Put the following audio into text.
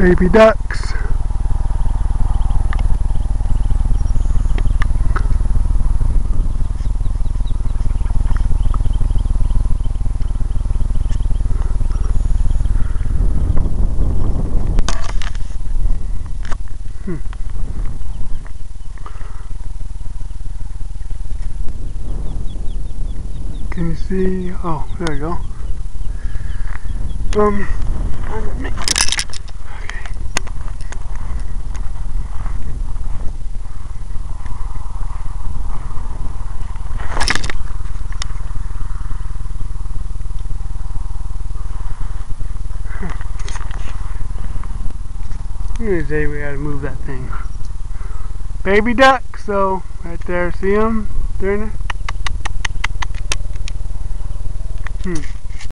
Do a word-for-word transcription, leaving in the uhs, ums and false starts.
Baby ducks. Hmm. Can you see? Oh, there we go. Um, I'm gonna make this. Okay. Here's a we gotta move that thing. Baby duck, so right there, see them? They're in there. Hmm.